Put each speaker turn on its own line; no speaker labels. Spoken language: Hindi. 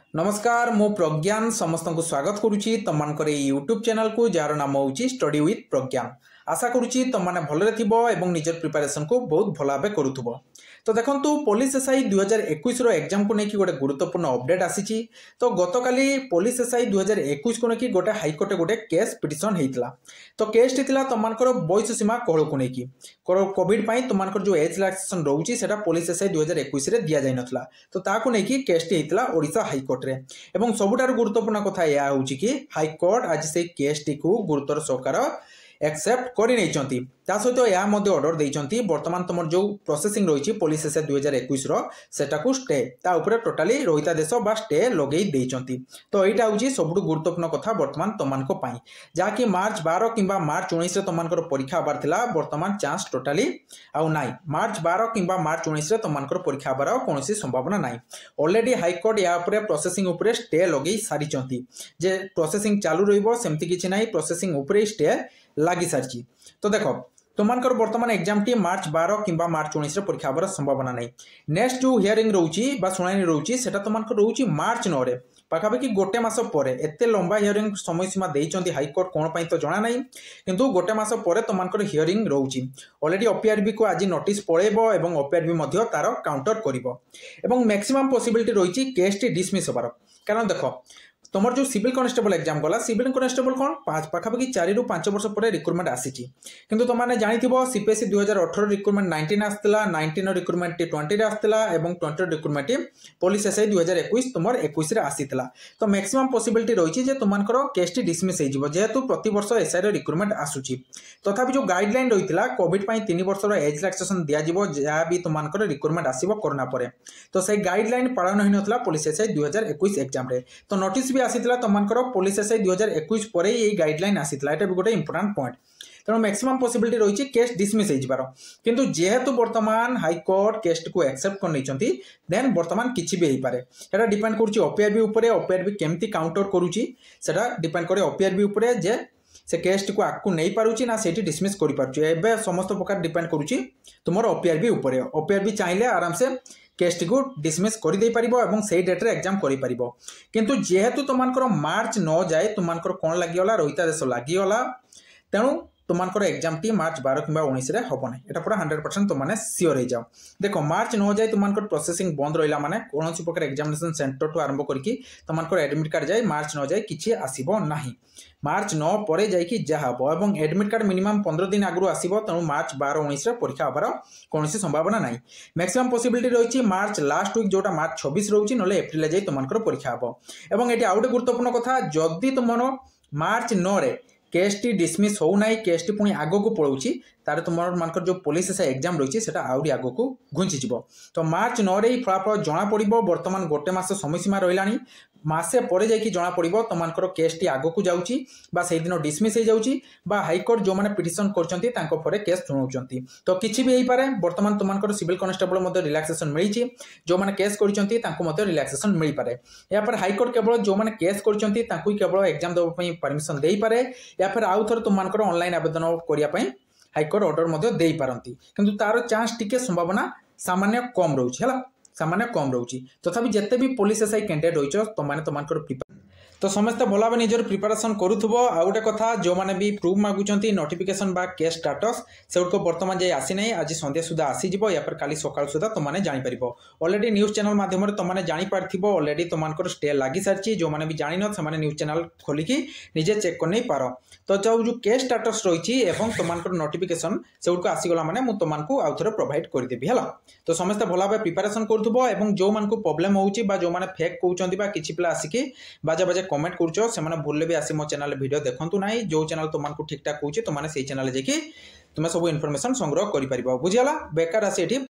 नमस्कार मु प्रज्ञान समस्त को स्वागत करुच्ची तुम यूट्यूब चैनल को जार नाम हूँ स्टडी विथ प्रज्ञान। आशा करुच्ची तुम मैंने भलरे थिबो एवं निजर प्रिपरेशन को बहुत भल भाव करुथुबो। तो देखंतु पुलिस एसआई 2021 रो एग्जाम को लेकिन गोटे गुरुत्वपूर्ण अपडेट आसी। तो गतकाली पुलिस एसआई 2021 को लेकिन गोटे हाईकोर्ट गोटे केस पिटिशन होता। तो केस टी तुमको बयस सीमा कोहल को लेकिन कोविड तुमको जो एज रिलैक्सेशन रोचे से पुलिस एसआई 2021 दि जाई नथला। तो ताकू लेकिन केस टी होता ओडिशा हाईकोर्ट रे। एवं सबुठार गुरुत्वपूर्ण कथा यह हूँ कि हाईकोर्ट आज से केस टी को गुरुत्वर सहकार एक्सेप्ट कर सहित यह ऑर्डर देती बर्तमान तुम जो प्रोसेसिंग रही पुलिस एसआई 2021 सेटा स्टे ताऊपर टोटाली रोहितादेश बा स्टे लगे देती। तो यहाँ हूँ सब गुरुत्वपूर्ण कथा बर्तमान तुमको जहाँकि मार्च 12 कि मार्च 19 तुमको परीक्षा हबार था बर्तमान चांस टोटाली आउ नाई। मार्च 12 कि मार्च 19 तुमको परीक्षा हबार कौन संभावना ना। ऑलरेडी हाईकोर्ट या प्रोसेसिंग स्टे लगे सारी जे प्रोसेसिंग चालू रमती किसी ना प्रोसेसिंग स्टे लगी सारी। तो देख तुमको बर्तमान एग्जाम टी मार्च 12 कि मार्च 19 परीक्षा हबार संभावना नहीं। नेक्स्ट जो हियरिंग रोची शुणाणी रोची से तुमको रोची मार्च 9 रे पाखापाखि गोटे मास पर एत लंबा हियरिंग समय सीमा देती हाईकोर्ट कौन पाई तो जना ना किंतु गोटे मास पर तुमको हियरिंग रोची। ऑलरेडी ओपीआरबी को आज नोटिस पड़ेब और ओपीआरबी तार काउंटर कर मैक्सिमम पॉसिबिलिटी रही केस टी डिसमिस होबार। कारण देख तुम जो सिविल कॉन्स्टेबल एग्जाम गला सिविल कॉन्स्टेबल कौन पाखापाखि 4 ରୁ 5 वर्ष पर रिक्रुटमेंट आसी किंतु तुमने जानिथिबो सीपीएससी 2018 रिक्रुटमेंट 19 आसला 19 रिक्रुटमेंट 20 आसला एवं 20 रिक्रुटमेंट पुलिस एसआई 2021 तुम 21 रे आसीतला। तो मैक्सिमम पॉसिबिलिटी रही जे तुमको केस टी डिसमिस हो जेहेतु प्रति वर्ष एसआई रो रिक्रुटमेंट आसुची। तथापि जो गाइडलाइन रही कोविड 3 वर्ष एज रिलैक्सेशन दिया जहाँ भी तुमको रिक्रुटमेंट आसो कोरोना पर। तो से गाइडलाइन पालन हो नाला पुलिस एसआई 2021 एग्जाम रे। तो नोटिस भी आसीतला तुमको पुलिस एसआई 2021 पर ये गाइडलाइन आसीतला। एटा भी गोटे इंपोर्टेंट पॉइंट। तेणु मैक्सिमम पॉसिबिलिटी रही केस डिसमिस हो किंतु जेहेतु वर्तमान हाईकोर्ट केस को एक्सेप्ट कर नहीं देन वर्तमान किसी भी हो पारे। एटा डिपेंड करुच्ची ओपीआरबी उपरे ओपीआरबी केमती काउंटर करुच्ची सेटा डिपेंड करे ओपीआरबी उपरे जे से केस को आगू नहीं पारुची ना सेठी डिसमिस कर पारुची। एबे समस्त प्रकार डिपेंड करुच्ची तुमर ओपीआरबी उपरे। ओपीआरबी चाहिए आराम से केस टी को डिसमिस कर दे पारिबो एवं सेही डेट रे एग्जाम करि पारिबो। किंतु जेहेतु तुमको मार्च 9 जाए तुमको कौन लगिगला रोहितादेश लगिगला तेणु तुमको एग्जाम टी मार्च 12 कि 19 रे हम ना। यहाँ पूरा 100% तुमने सियोर हो जाओ। देख मार्च 9 जाए तुमको प्रोसेसिंग बंद रहा माने कौन प्रकार एग्जामिनेशन सेंटर टू आरंभ करके तुमको एडमिट कार्ड जाए मार्च 9 जाए किसी आसब ना। मार्च 9 पर जाकि जहाँ हम एडमिट कार्ड मिनिमम 15 दिन आगु आसो तेणु मार्च 12-19 परीक्षा हबार कौन संभावना ना। मैक्सिमम पॉसिबिलिटी रही मार्च लास्ट वीक जोटा मार्च 26 रोचे ना एप्रिल जाए तुमको परीक्षा हम। और ये आउ गोटे गुरुत्वपूर्ण कथा जदि तुम मार्च 9 रे केस टी डिसमिस हो ना केस टी पुणी आग को पलाऊँगी तार तुम जो पुलिस एसआई एग्जाम रही है आहरी आग को घुंचीज। तो मार्च 9 रे फलाफल जना पड़ बर्तमान गोटे मास समय सीमा रहा मासे पर जाकि जना पड़ तुमको केस टी आग को जाऊँगी से दिन डिसमिस हो जाऊँगी हाईकोर्ट जो मैंने पिटिशन कर केस शुणाऊँ। तो किसी भी हो पारे बर्तमान तुमको सिविल कॉन्स्टेबल रिलैक्सेशन मिली जो मैंने केस कर रिलैक्सेशन मिल पारे। या फिर हाईकोर्ट केवल जो मैंने केस केवल एग्जाम देवाई परमिशन दे पारे या फिर आउ थे तुमको ऑनलाइन आवेदन करने हाईकोर्ट ऑर्डर दे पारती किंतु तार चांस टिके संभावना सामान्य कम रोचे है सामान्य कम रोचे। तथापि जिते भी पुलिस एसआई कैंडिडेट रही तुमने तुमको तो समस्ते भल भाव निजर प्रिपेरेसन करूथुबो। आ गोटे कथा जो मैंने भी प्रूफ मागुचंती नोटिफिकेशन बा केस स्टाटस से बर्तमान जाए आसी नहीं आज संध्या सुधा आसीजिवो या फिर काली सकाळ सुधा तुमने जानि परिबो। ऑलरेडी न्यूज चैनल माध्यम तुमने जानि पारथिबो ऑलरेडी तुमको स्टे लगी सारी जो मैंने भी जानि न से न्यूज चैनल खोलिकी निजे चेक कर नहीं पार। तो जो केस स्टाटस रही तुमको नोटिफिकेशन से आसीगला माने मु तुमको आउ थे प्रोवाइड करदेवी है। तो समस्ते भल भाव प्रिपेरेसन करूथुबो एवं जो मानकु प्रॉब्लम होउची बा जो माने फेक कहउचंती बा किछि पिला आसिकी बाजा बाजा कमेंट करूचो से भूल भी आसी मो चैनल वीडियो देखंतु नाई जो चैनल तुमको ठीक ठाक कहूँ तुमने से चैनल जाकि तुम सब इनफॉरमेशन संग्रह कर बुझीगला बेकार आसी।